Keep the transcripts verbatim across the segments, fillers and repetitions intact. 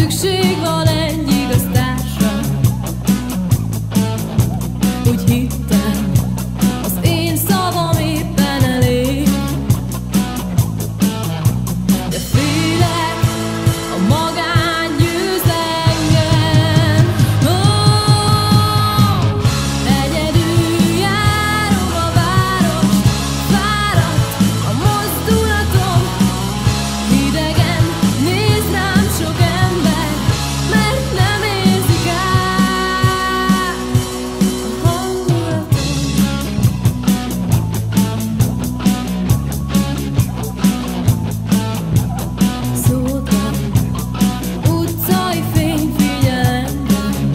szükség van egy igaz társra. Úgy hittem, az én szavam éppen elég, de félek, a magány győz engem. Oh, egyedül járom a várost, fáradt a mozdulatom, hidegen néz rám sok ember, mert nem érzik át a hangulatom. Szótlan utcai fény figyelemben,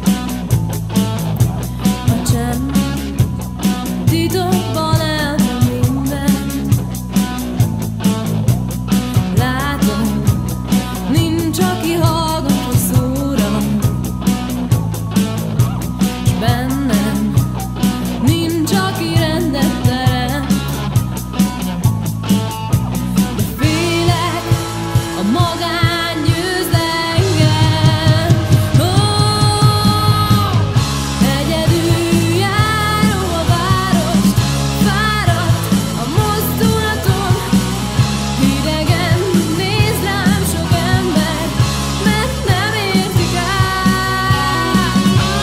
a csend titokban elmond mindent. Látom, nincs, aki hallgat a szóra, s bennem nincs, aki rendet teremt. De félek, a magány győz engem. Oh, egyedül járom a várost, fáradt a mozdulatom, hidegen néz rám sok ember, mert nem érzik át.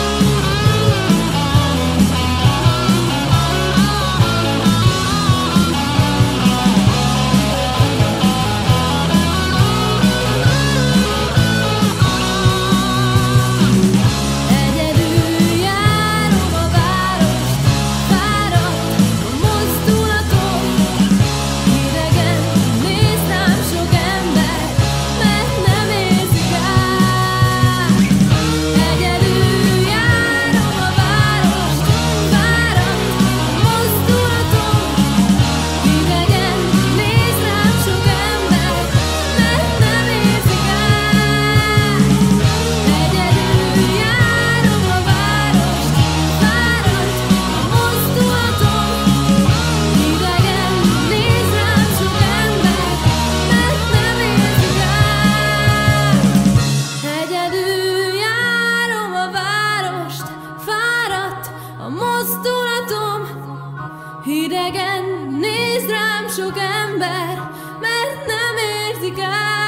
Egyedül járom a várost, fáradt a mozdulatom, hidegen néz rám sok ember, mert nem érzik át. Egyedül járom a várost, fáradt a mozdulatom, hidegen néz rám sok ember, mert nem érzik át. Egyedül járom a várost, fáradt a mozdulatom, hidegen néz rám sok ember, mert nem érzik át. Egyedül járom a várost, fáradt a mozdulatom, hidegen néz rám sok ember, mert nem érzik át.